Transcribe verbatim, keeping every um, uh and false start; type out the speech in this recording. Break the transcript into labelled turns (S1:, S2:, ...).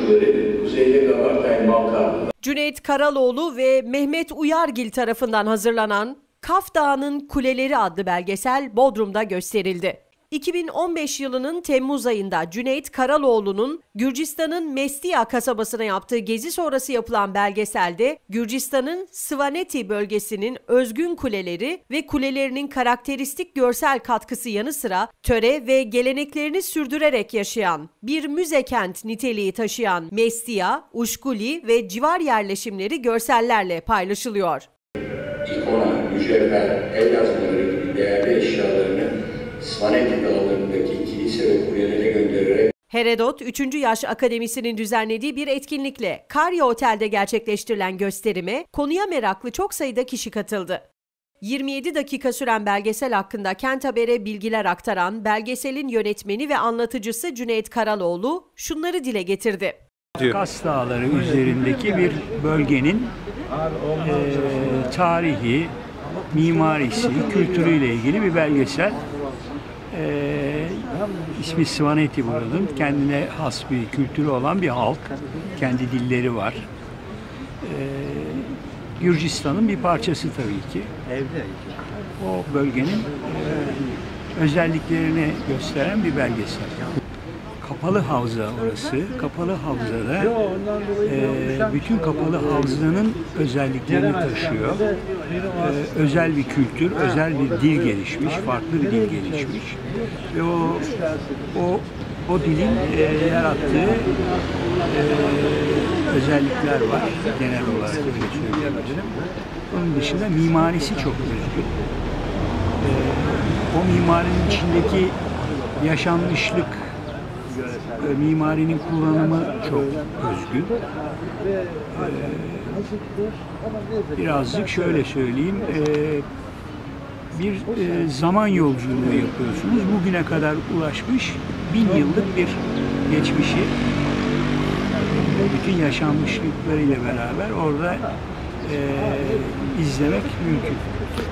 S1: komşuları kuzeyde Gavartay Malkarlı'da.
S2: Cüneyt Karaloğlu ve Mehmet Uyargil tarafından hazırlanan Kaf Dağı'nın Kuleleri adlı belgesel Bodrum'da gösterildi. iki bin on beş yılının Temmuz ayında Cüneyt Karaloğlu'nun Gürcistan'ın Mestia kasabasına yaptığı gezi sonrası yapılan belgeselde Gürcistan'ın Svaneti bölgesinin özgün kuleleri ve kulelerinin karakteristik görsel katkısı yanı sıra töre ve geleneklerini sürdürerek yaşayan bir müze kent niteliği taşıyan Mestia, Uşkuli ve civar yerleşimleri görsellerle paylaşılıyor.
S1: İkona, mücevher, el yazmaları gibi değerli eşyalarını Svaneti dağlarındaki kilise ve kulelere göndererek
S2: Herodot üçüncü Yaş Akademisi'nin düzenlediği bir etkinlikle Karya Otel'de gerçekleştirilen gösterime konuya meraklı çok sayıda kişi katıldı. yirmi yedi dakika süren belgesel hakkında Kent Haber'e bilgiler aktaran belgeselin yönetmeni ve anlatıcısı Cüneyt Karaloğlu şunları dile getirdi.
S3: Kaz Dağları üzerindeki bir bölgenin e, tarihi, mimarisi, kültürüyle ilgili bir belgesel. Ee, ismi Svaneti buranın. Kendine has bir kültürü olan bir halk. Kendi dilleri var. Ee, Gürcistan'ın bir parçası tabii ki. O bölgenin e, özelliklerini gösteren bir belgesel. Kapalı havza orası. Kapalı havzada e, bütün kapalı havzanın özelliklerini taşıyor. E, özel bir kültür, özel bir dil gelişmiş, farklı bir dil gelişmiş. Ve o o o dilin e, yarattığı e, özellikler var. Genel olarak öyle söyleyebilirim. Onun dışında mimarisi çok özgün. E, o mimarinin içindeki yaşanmışlık, mimarinin kullanımı çok özgün. Ee, birazcık şöyle söyleyeyim, ee, bir e, zaman yolculuğu yapıyorsunuz. Bugüne kadar ulaşmış bin yıllık bir geçmişi, bütün yaşanmışlıklarıyla beraber orada e, izlemek mümkün.